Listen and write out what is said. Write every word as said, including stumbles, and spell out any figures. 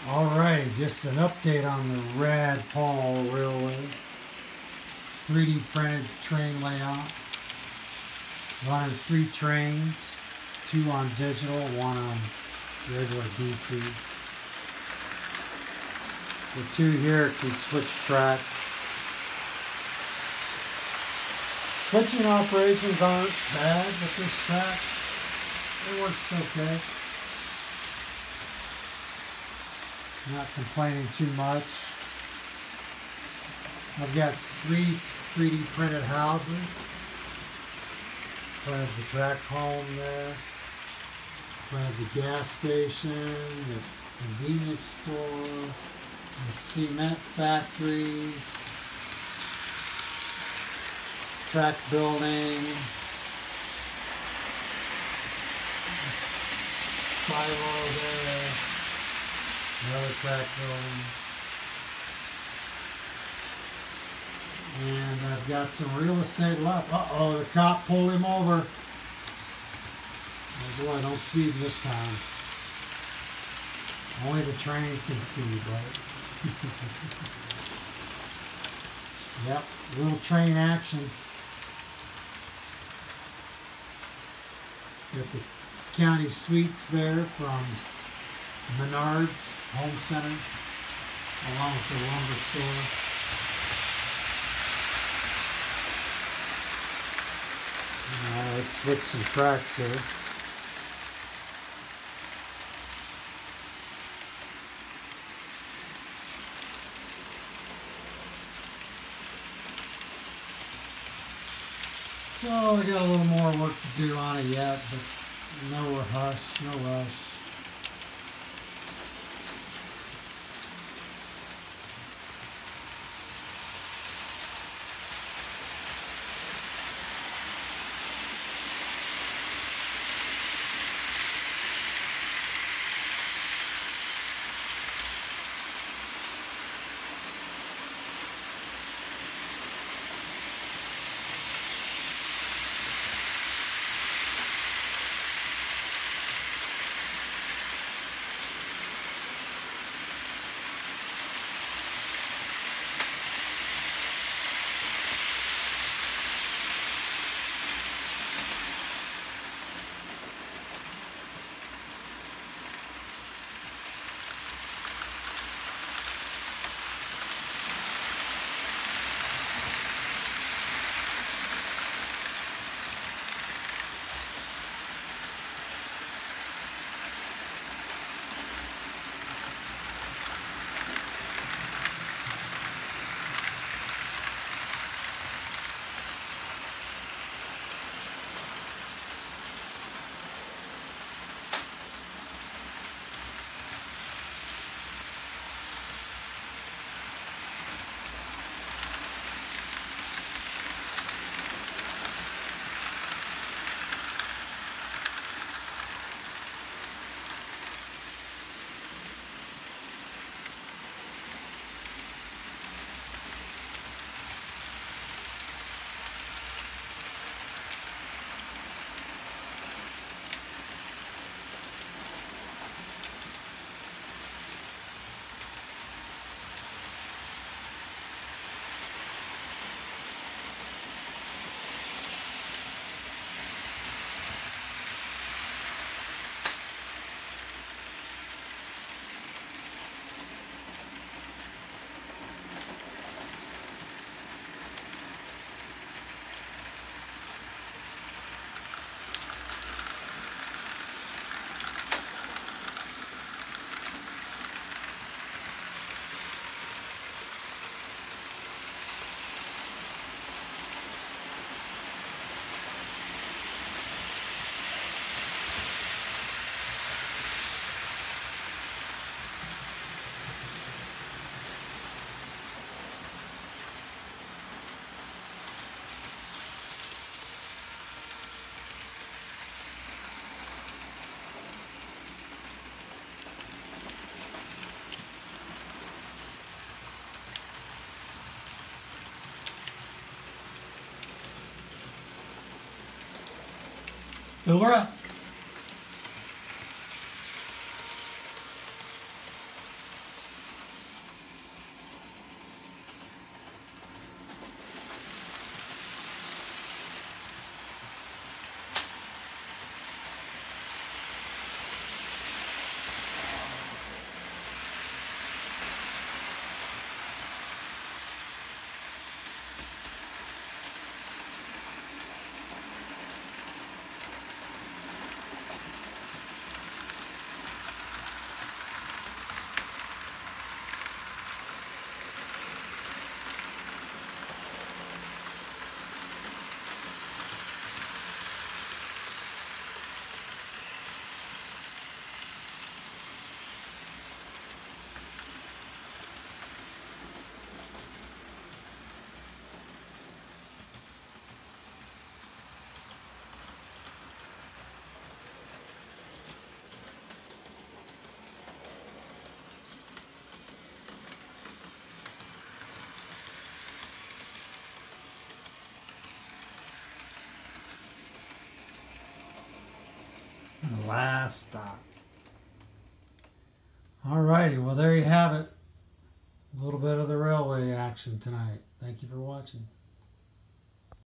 Alrighty, just an update on the Rad Paul Railway. three D printed train layout. Running three trains, two on digital, one on regular D C. The two here can switch tracks. Switching operations aren't bad with this track. It works okay. Not complaining too much. I've got three three D printed houses. Printed the track home there. Printed the gas station, the convenience store, the cement factory, track building, silo there, another track building. And I've got some real estate left. Uh-oh, the cop pulled him over. Oh boy, don't speed this time. Only the trains can speed, right? Yep, little train action. Got the county suites there from Menards Home Centers, along with the lumber store. Uh, let's switch some tracks here. So we got a little more work to do on it yet, but no rush, no rush. Fill her up. And the last stop. Alrighty, well there you have it. A little bit of the railway action tonight. Thank you for watching.